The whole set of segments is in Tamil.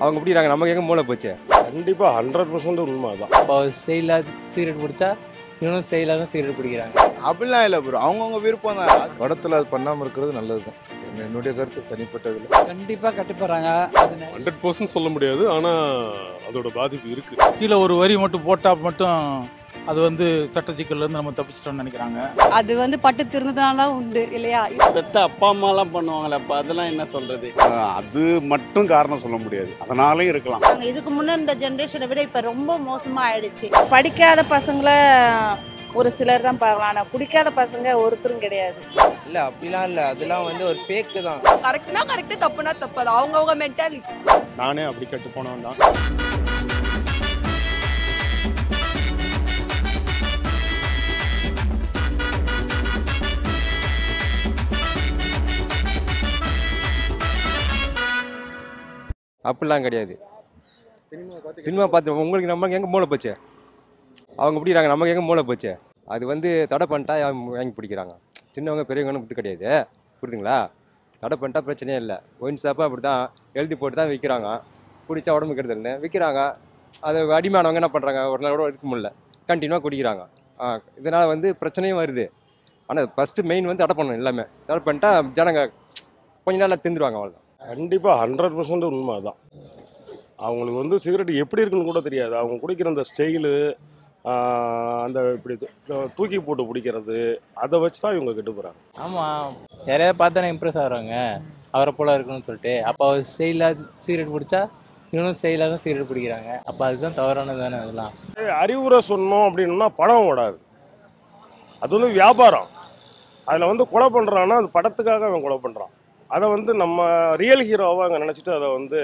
அவங்க பிடிக்கிறாங்க, நமக்கு எங்கே மூளை போச்சு? கண்டிப்பாக 100% உண்மை தான். இப்போ ஸ்டைலாக சிகரெட் பிடிச்சா இவனும் ஸ்டைலாக தான் சிகரெட் பிடிக்கிறாங்க. அப்படிலாம் இல்லை ப்ரோ, அவங்கவுங்க விருப்பம் தான். படத்தில் அது பண்ணாமல் இருக்கிறது நல்லது தான், என்னுடைய கருத்து தனிப்பட்டதில். கண்டிப்பாக கட்டுப்படுறாங்க. அது 100% சொல்ல முடியாது, ஆனால் அதோட பாதிப்பு இருக்கு. கீழே ஒரு வரி மட்டும் போட்டால் மட்டும் அது வந்து சட்ட சிக்கல்லேருந்து நம்ம தப்பிச்சிட்டோம்னு நினைக்கிறாங்க. அது வந்து பட்டு திருந்தனால உண்டு இல்லையா? பெத்த அப்பா அம்மாலாம் பண்ணுவாங்களே, அப்போ அதெல்லாம் என்ன சொல்றது? அது மட்டும் காரணம் சொல்ல முடியாது, அதனாலே இருக்கலாம். நாங்கள் இதுக்கு முன்னே இந்த ஜென்ரேஷனை விட இப்போ ரொம்ப மோசமாக ஆயிடுச்சு. படிக்காத பசங்களை ஒரு சிலர் தான் பார்க்கலாம், ஆனால் பிடிக்காத பசங்க ஒருத்தரும் கிடையாது. இல்லை அப்படிலாம் இல்லை, அதெல்லாம் வந்து ஒரு ஃபேக்கு தான். கரெக்ட்னா கரெக்ட், தப்புனா தப்பு, அது அவங்கவுங்க மென்டாலிட்டி. நானே அப்படி கெட்டு போனவன் தான். அப்படிலாம் கிடையாது. சினிமா பார்த்து உங்களுக்கு நமக்கு எங்கே மூளை போச்சு? அவங்க பிடிக்கிறாங்க, நமக்கு எங்கே மூளை போச்சு? அது வந்து தடை பண்ணிட்டா வாங்கி பிடிக்கிறாங்க. சின்னவங்க பெரியவங்கன்னு புத்து கிடையாது, புரியுதுங்களா? தடை பண்ணிட்டா பிரச்சனையே இல்லை. ஒயின் ஷாப்பாக அப்படி தான் எழுதி போட்டு தான் விற்கிறாங்க. குடித்தா உடம்பு கெடுதல்னு விற்கிறாங்க. அது அடிமானவங்க என்ன பண்ணுறாங்க, ஒரு நாள் கூட இருக்க முடியல, கண்டினியூவாக குடிக்கிறாங்க. இதனால் வந்து பிரச்சனையும் வருது. ஆனால் ஃபஸ்ட்டு மெயின் வந்து தடை பண்ணணும். எல்லாமே தடை பண்ணிட்டா ஜனங்க கொஞ்ச நாளில் திந்துருவாங்க, அவ்வளோதான். கண்டிப்பாக 100% உண்மை தான். அவங்களுக்கு வந்து சிகரெட் எப்படி இருக்குன்னு கூட தெரியாது. அவங்க குடிக்கிற அந்த ஸ்டைலு, அந்த இப்படி தூக்கி போட்டு பிடிக்கிறது, அதை வச்சு தான் இவங்க கெட்டு போகிறாங்க. ஆமாம், யாரையாவது பார்த்தானே இம்ப்ரெஸ் ஆகிறாங்க, அவரை போல இருக்கணும்னு சொல்லிட்டு. அப்போ அவர் ஸ்டைலாக சிகரெட் பிடிச்சா இவனும் ஸ்டைலாக தான் சிகரெட் பிடிக்கிறாங்க. அப்போ அதுதான் தவறானது தானே. அதெல்லாம் அறிவுரை சொன்னோம் அப்படின்னா படம் ஓடாது, அது வந்து வியாபாரம். அதில் வந்து கொலை பண்ணுறான்னா அது படத்துக்காக அவன் கொலை பண்ணுறான். அதை வந்து நம்ம ரியல் ஹீரோவாக அங்கே நினச்சிட்டு அதை வந்து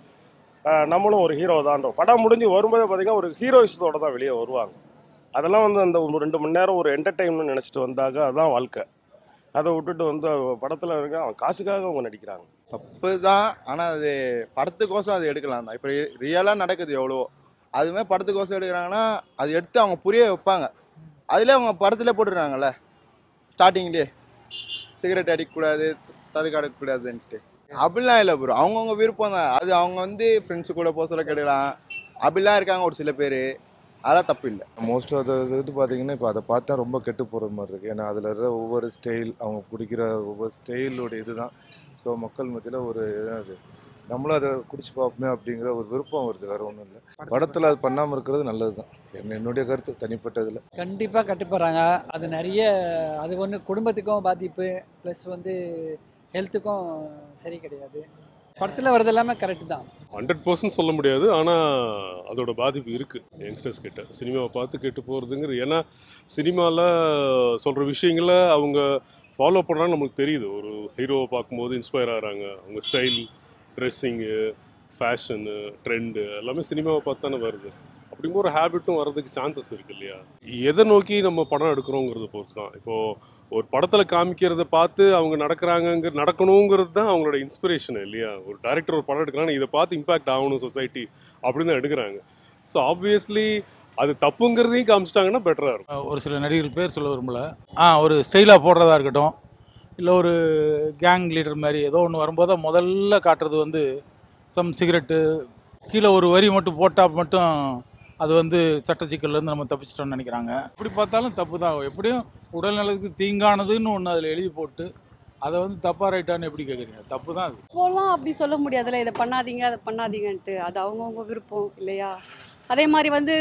நம்மளும் ஒரு ஹீரோ தான்றோம். படம் முடிஞ்சு வரும்போது பார்த்திங்கன்னா ஒரு ஹீரோயிஸத்தோடு தான் வெளியே வருவாங்க. அதெல்லாம் வந்து அந்த 2 மணி நேரம் ஒரு என்டர்டெயின்மெண்ட் நினச்சிட்டு வந்தாக்க அதுதான் வாழ்க்கை. அதை விட்டுட்டு வந்து படத்தில் இருக்க அவன் காசுக்காக அவங்க நடிக்கிறாங்க. தப்பு தான், ஆனால் அது படத்துக்கோசம் அது எடுக்கலாம் தான். இப்போ ரியலாக நடக்குது எவ்வளோ, அதுவுமே படத்துக்கோசம் எடுக்கிறாங்கன்னா அது எடுத்து அவங்க புரிய வைப்பாங்க. அதிலே அவங்க படத்தில் போட்டுடுறாங்கல்ல, ஸ்டார்டிங்லேயே சிகரெட் அடிக்கக்கூடாது, தடுக்க அடக்கக்கூடாதுன்ட்டு. அப்படிலாம் இல்லை ப்ரோ, அவங்கவுங்க விருப்பம் தான். அது அவங்க வந்து ஃப்ரெண்ட்ஸு கூட போக சொல்ல கெடுக்கலாம், அப்படிலாம் இருக்காங்க ஒரு சில பேர். அதெல்லாம் தப்பு இல்லை. மோஸ்ட் ஆஃப் இது பார்த்தீங்கன்னா இப்போ அதை பார்த்தா ரொம்ப கெட்டு போகிற மாதிரி இருக்குது. ஏன்னா அதில் இருக்கிற ஒவ்வொரு ஸ்டைல், அவங்க பிடிக்கிற ஒவ்வொரு ஸ்டைலோட இது தான். ஸோ மக்கள் மத்தியில் ஒரு இது, நம்மளும் அதை குடிச்சு பார்ப்போமே அப்படிங்கிற ஒரு விருப்பம் வருது, வேறு ஒன்றும் இல்லை. படத்தில் அது பண்ணாமல் இருக்கிறது நல்லது தான், என்னுடைய கருத்து தனிப்பட்டதில். கண்டிப்பாக கட்டுப்படுறாங்க. அது நிறைய, அது ஒன்று குடும்பத்துக்கும் பாதிப்பு, ப்ளஸ் வந்து ஹெல்த்துக்கும் சரி கிடையாது. படத்தில் வரது எல்லாமே கரெக்டு தான். 100% சொல்ல முடியாது, ஆனால் அதோட பாதிப்பு இருக்குது யங்ஸ்டர்ஸ் கிட்ட. சினிமாவை பார்த்து கெட்டு போகிறதுங்கிறது, ஏன்னா சினிமாவில் சொல்கிற விஷயங்களை அவங்க ஃபாலோ பண்ணுறாங்க, நமக்கு தெரியுது. ஒரு ஹீரோவை பார்க்கும்போது இன்ஸ்பயர் ஆகிறாங்க. அவங்க ஸ்டைல், ட்ரெஸ்ஸிங்கு, ஃபேஷனு, ட்ரெண்டு எல்லாமே சினிமாவை பார்த்து தானே வருது. அப்படிங்கிற ஒரு ஹேபிட்டும் வர்றதுக்கு சான்சஸ் இருக்குது இல்லையா? எதை நோக்கி நம்ம படம் எடுக்கிறோங்கிறத பொறுத்து தான். இப்போது ஒரு படத்தில் காமிக்கிறத பார்த்து அவங்க நடக்கணுங்கிறது தான் அவங்களோட இன்ஸ்பிரேஷன் இல்லையா? ஒரு டைரக்டர் ஒரு படம் எடுக்கிறாங்க, இதை பார்த்து இம்பாக்ட் ஆகணும் சொசைட்டி அப்படின்னு தான் எடுக்கிறாங்க. ஸோ ஆப்வியஸ்லி அது தப்புங்கிறதையும் காமிச்சிட்டாங்கன்னா பெட்டராக இருக்கும். ஒரு சில நடிகர்கள் பேர் சொல்ல விரும்பல, ஒரு ஸ்டைலாக போடுறதா இருக்கட்டும், இல்லை ஒரு கேங் லீடர் மாதிரி ஏதோ ஒன்று வரும்போது முதல்ல காட்டுறது வந்து சிகரெட்டு. கீழே ஒரு வரி மட்டும் போட்டால் மட்டும் அது வந்து சட்ட சிக்கல்லேருந்து நம்ம தப்பிச்சிட்டோம்னு நினைக்கிறாங்க. எப்படி பார்த்தாலும் தப்பு தான். எப்படியும் உடல் நலத்துக்கு தீங்கானதுன்னு ஒன்று அதில் எழுதி போட்டு அதை வந்து தப்பா ரைட்டான்னு எப்படி கேட்குறீங்க? தப்பு தான் அது. இப்போலாம் அப்படி சொல்ல முடியாதுல்ல, இதை பண்ணாதீங்க அதை பண்ணாதீங்கன்ட்டு. அது அவங்கவுங்க விருப்பம் இல்லையா? அதே மாதிரி வந்து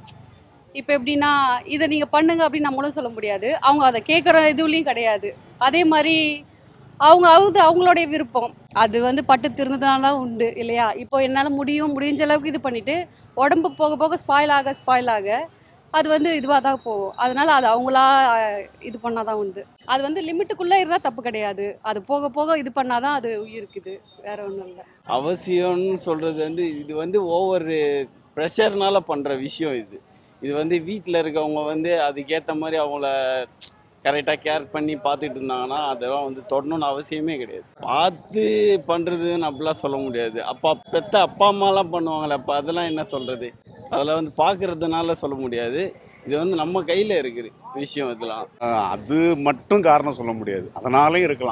இப்போ எப்படின்னா இதை நீங்கள் பண்ணுங்க அப்படின்னு நம்மளும் சொல்ல முடியாது, அவங்க அதை கேட்குற இதுலேயும் கிடையாது. அதே மாதிரி அவங்களுடைய விருப்பம். அது வந்து பட்டு திருந்தனால உண்டு இல்லையா? இப்போ என்னால் முடிஞ்ச அளவுக்கு இது பண்ணிவிட்டு உடம்பு போக போக ஸ்பாயில் ஆக அது வந்து இதுவாக தான் போகும். அதனால அது அவங்களா இது பண்ணால் தான் உண்டு. அது வந்து லிமிட்டுக்குள்ளே இருந்தால் தப்பு கிடையாது, அது போக போக இது பண்ணால் தான் அது இருக்குது, வேற ஒன்றும் இல்லை. அவசியம்னு சொல்கிறது வந்து இது வந்து ஒவ்வொரு ப்ரெஷர்னால பண்ணுற விஷயம். இது வந்து வீட்டில் இருக்கவங்க வந்து அதுக்கேற்ற மாதிரி அவங்கள கரெக்டாக கேர் பண்ணி பார்த்துட்டு இருந்தாங்கன்னா அதெல்லாம் வந்து தொடணும்னு அவசியமே கிடையாது. பார்த்து பண்ணுறதுன்னு அப்படிலாம் சொல்ல முடியாது. பெத்த அப்பா அம்மாலாம் பண்ணுவாங்களே, அப்போ அதெல்லாம் என்ன சொல்கிறது? அதில் வந்து பார்க்குறதுனால சொல்ல முடியாது. இது வந்து நம்ம கையில் இருக்கிற விஷயம். இதெல்லாம் அது மட்டும் காரணம் சொல்ல முடியாது, அதனாலே இருக்கலாம்.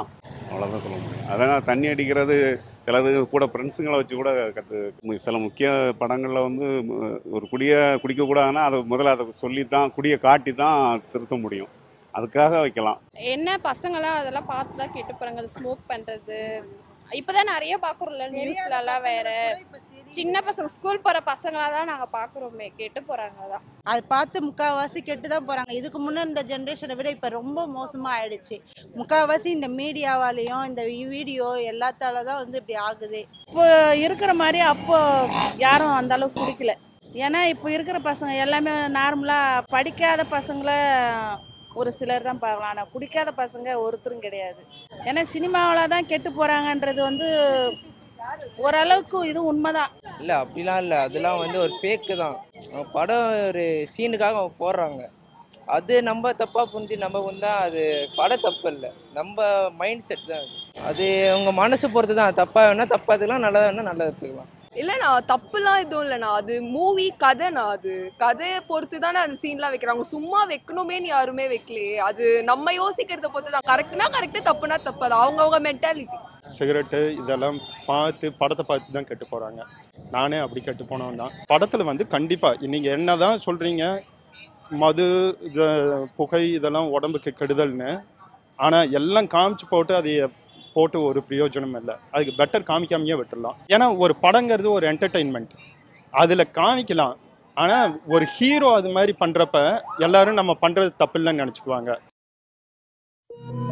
அவ்வளோதான் சொல்ல முடியும். அதனால் தண்ணி அடிக்கிறது சிலது கூட ஃப்ரெண்ட்ஸுங்களை வச்சு கூட சில முக்கிய படங்களில் வந்து ஒரு குடிக்கக்கூடாதுன்னா அதை முதல்ல அதை சொல்லி தான் குடியை காட்டி தான் திருத்த முடியும். அதுக்காக வைக்கலாம். என்ன பசங்களாம் அதெல்லாம் பார்த்து தான் கெட்டு போகிறாங்க. அது ஸ்மோக் பண்ணுறது இப்போதான் நிறைய பார்க்குறோம்ல நியூஸ்லலாம். வேற சின்ன பசங்க ஸ்கூல் போகிற பசங்களாக தான் நாங்கள் பார்க்குறோமே கெட்டு போகிறாங்க தான். அது பார்த்து முக்கால்வாசி கெட்டு தான் போகிறாங்க. இதுக்கு முன்னே இந்த ஜென்ரேஷனை விட இப்போ ரொம்ப மோசமாக ஆயிடுச்சு. முக்கால்வாசி இந்த மீடியாவாலேயும் இந்த வீடியோ எல்லாத்தால தான் வந்து இப்படி ஆகுது. இப்போ இருக்கிற மாதிரி அப்போ யாரும் அந்த அளவுக்கு குடிக்கல. ஏன்னா இப்போ இருக்கிற பசங்க எல்லாமே நார்மலாக படிக்காத பசங்கள ஒரு சிலர் தான் பார்க்கலாம். ஆனால் குடிக்காத பசங்க ஒருத்தரும் கிடையாது. ஏன்னா சினிமாவில் தான் கெட்டு போகிறாங்கன்றது வந்து ஓரளவுக்கு இது உண்மைதான். இல்லை அப்படிலாம் இல்லை, அதெல்லாம் வந்து ஒரு ஃபேக்கு தான். படம் ஒரு சீனுக்காக அவங்க போடுறாங்க. அது நம்ம தப்பாக புரிஞ்சு நம்ம வந்தால் அது படம் தப்பு இல்லை, நம்ம மைண்ட் செட் தான் அது. அது உங்கள் மனசு பொறுத்து தான். தப்பாக வேணால் தப்பாக எடுத்துக்கலாம், நல்லதாக வேணால் நல்லதாக எடுத்துக்கலாம். இல்லைண்ணா தப்புலாம் எதுவும் இல்லைண்ணா. அது மூவி கதைண்ணா. அது கதையை பொறுத்து தானே அந்த சீன்லாம் வைக்கிறாங்க. சும்மா வைக்கணுமேன்னு யாருமே வைக்கலையே. அது நம்ம யோசிக்கிறத பொறுத்து தான். கரெக்டுனா கரெக்டு, தப்புனா தப்பு. அது அவங்கவுங்க மென்டாலிட்டி. சிகரெட்டு இதெல்லாம் படத்தை பார்த்து தான் கெட்டு போகிறாங்க. நானே அப்படி கெட்டு போனவன் தான். படத்தில் வந்து கண்டிப்பாக நீங்கள் என்ன தான் சொல்கிறீங்க மது புகை இதெல்லாம் உடம்புக்கு கெடுதல்னு, ஆனால் எல்லாம் காமிச்சு போட்டு அதை போட்டு ஒரு பிரயோஜனம் இல்லை. அதுக்கு பெட்டர் காமிக்காமையே விட்டுடலாம். ஏன்னா ஒரு படங்கிறது ஒரு என்டர்டெயின்மெண்ட், அதில் காமிக்கலாம். ஆனால் ஒரு ஹீரோ அது மாதிரி பண்ணுறப்ப எல்லாரும் நம்ம பண்ணுறது தப்பு இல்லைன்னு நினச்சிக்குவாங்க.